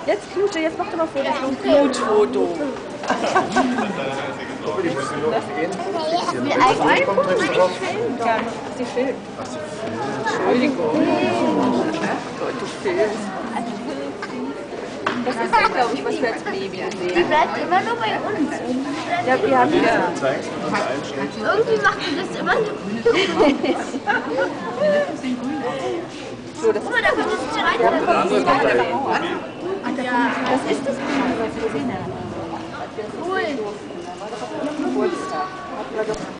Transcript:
Jetzt Knute, jetzt mach doch mal Fotos. Knutfoto. Wie alt ein Foto? Sie filmt. Entschuldigung. Gott, du filmst. Das ist ja, glaube ich, was wir als Baby sehen. Die bleibt immer nur bei uns. Ja, wir haben ja. Irgendwie macht sie das immer nur. So, das Guck mal, da kommt das zweite. das ist das. Cool. Geburtstag.